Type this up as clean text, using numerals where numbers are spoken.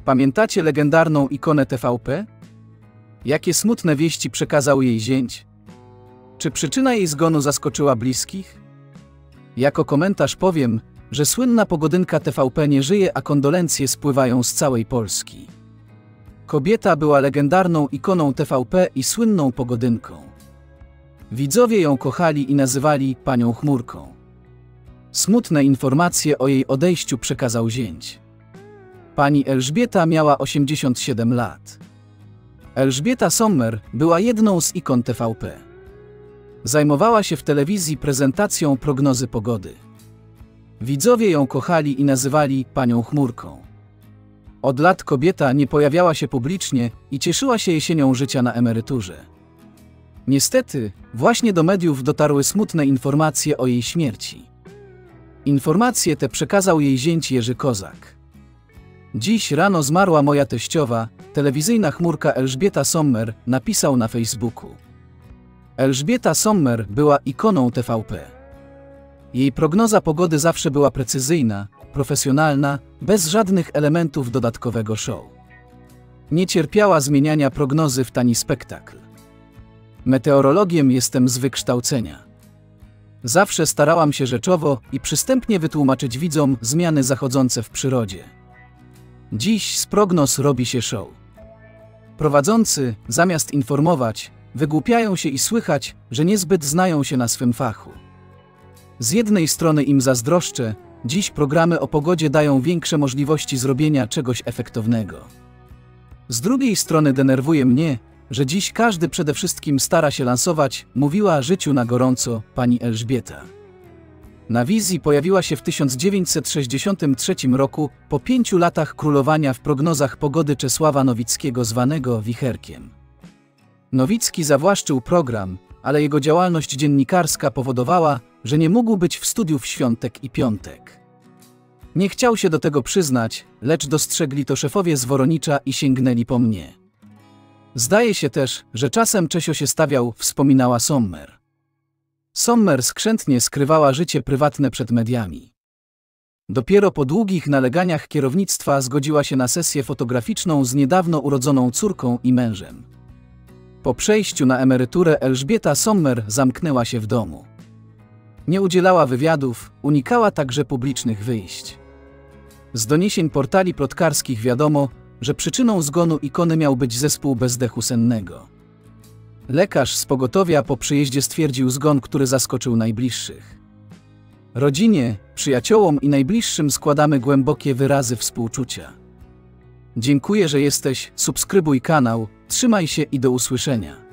Pamiętacie legendarną ikonę TVP? Jakie smutne wieści przekazał jej zięć? Czy przyczyna jej zgonu zaskoczyła bliskich? Jako komentarz powiem, że słynna pogodynka TVP nie żyje, a kondolencje spływają z całej Polski. Kobieta była legendarną ikoną TVP i słynną pogodynką. Widzowie ją kochali i nazywali Panią Chmurką. Smutne informacje o jej odejściu przekazał zięć. Pani Elżbieta miała 87 lat. Elżbieta Sommer była jedną z ikon TVP. Zajmowała się w telewizji prezentacją prognozy pogody. Widzowie ją kochali i nazywali Panią Chmurką. Od lat kobieta nie pojawiała się publicznie i cieszyła się jesienią życia na emeryturze. Niestety, właśnie do mediów dotarły smutne informacje o jej śmierci. Informacje te przekazał jej zięć Jerzy Kozak. Dziś rano zmarła moja teściowa, telewizyjna chmurka Elżbieta Sommer, napisał na Facebooku. Elżbieta Sommer była ikoną TVP. Jej prognoza pogody zawsze była precyzyjna, profesjonalna, bez żadnych elementów dodatkowego show. Nie cierpiała zmieniania prognozy w tani spektakl. Meteorologiem jestem z wykształcenia. Zawsze starałam się rzeczowo i przystępnie wytłumaczyć widzom zmiany zachodzące w przyrodzie. Dziś z prognoz robi się show. Prowadzący, zamiast informować, wygłupiają się i słychać, że niezbyt znają się na swym fachu. Z jednej strony im zazdroszczę, dziś programy o pogodzie dają większe możliwości zrobienia czegoś efektownego. Z drugiej strony denerwuje mnie, że dziś każdy przede wszystkim stara się lansować, mówiła życiu na gorąco pani Elżbieta. Na wizji pojawiła się w 1963 roku, po 5 latach królowania w prognozach pogody Czesława Nowickiego zwanego Wicherkiem. Nowicki zawłaszczył program, ale jego działalność dziennikarska powodowała, że nie mógł być w studiu w świątek i piątek. Nie chciał się do tego przyznać, lecz dostrzegli to szefowie z Woronicza i sięgnęli po mnie. Zdaje się też, że czasem Czesio się stawiał, wspominała Sommer. Sommer skrzętnie skrywała życie prywatne przed mediami. Dopiero po długich naleganiach kierownictwa zgodziła się na sesję fotograficzną z niedawno urodzoną córką i mężem. Po przejściu na emeryturę Elżbieta Sommer zamknęła się w domu. Nie udzielała wywiadów, unikała także publicznych wyjść. Z doniesień portali plotkarskich wiadomo, że przyczyną zgonu ikony miał być zespół bezdechu sennego. Lekarz z pogotowia po przyjeździe stwierdził zgon, który zaskoczył najbliższych. Rodzinie, przyjaciołom i najbliższym składamy głębokie wyrazy współczucia. Dziękuję, że jesteś, subskrybuj kanał, trzymaj się i do usłyszenia.